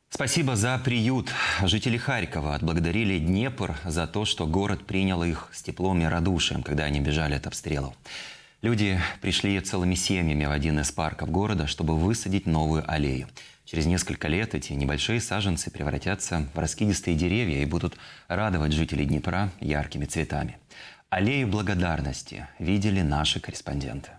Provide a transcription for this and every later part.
Спасибо за приют. Жители Харькова отблагодарили Днепр за то, что город принял их с теплом и радушием, когда они бежали от обстрелов. Люди пришли целыми семьями в один из парков города, чтобы высадить новую аллею. Через несколько лет эти небольшие саженцы превратятся в раскидистые деревья и будут радовать жителей Днепра яркими цветами. Аллею благодарности видели наши корреспонденты.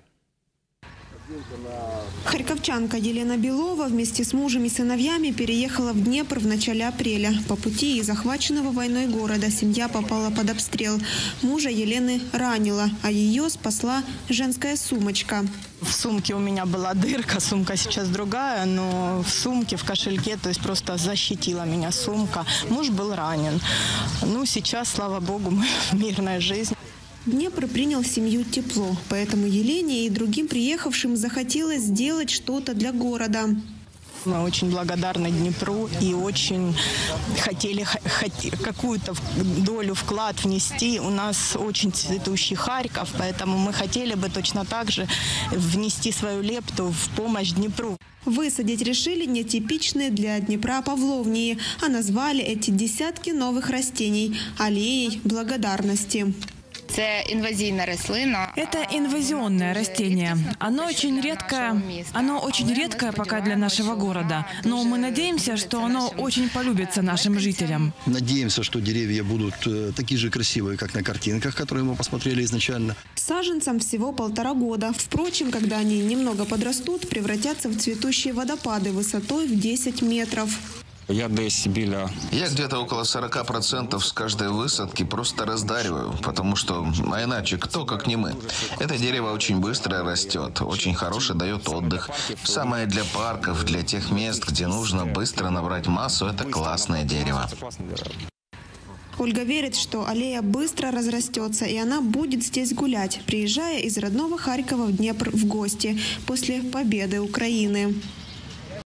Харьковчанка Елена Белова вместе с мужем и сыновьями переехала в Днепр в начале апреля. По пути из захваченного войной города семья попала под обстрел. Мужа Елены ранило, а ее спасла женская сумочка. В сумке у меня была дырка, сумка сейчас другая, но в сумке, в кошельке, то есть просто защитила меня сумка. Муж был ранен. Ну, сейчас, слава богу, мы в мирной жизни. Днепр принял семью тепло, поэтому Елене и другим приехавшим захотелось сделать что-то для города. Мы очень благодарны Днепру и очень хотели какую-то долю, вклад внести. У нас очень цветущий Харьков, поэтому мы хотели бы точно так же внести свою лепту в помощь Днепру. Высадить решили нетипичные для Днепра павловнии, а назвали эти десятки новых растений аллеей благодарности. Это инвазионное растение. Оно очень редкое пока для нашего города. Но мы надеемся, что оно очень полюбится нашим жителям. Надеемся, что деревья будут такие же красивые, как на картинках, которые мы посмотрели изначально. Саженцам всего 1,5 года. Впрочем, когда они немного подрастут, превратятся в цветущие водопады высотой в 10 метров. Я где-то около 40% с каждой высадки просто раздариваю, потому что, а иначе кто, как не мы. Это дерево очень быстро растет, очень хороший дает отдых. Самое для парков, для тех мест, где нужно быстро набрать массу, это классное дерево. Ольга верит, что аллея быстро разрастется, и она будет здесь гулять, приезжая из родного Харькова в Днепр в гости после победы Украины.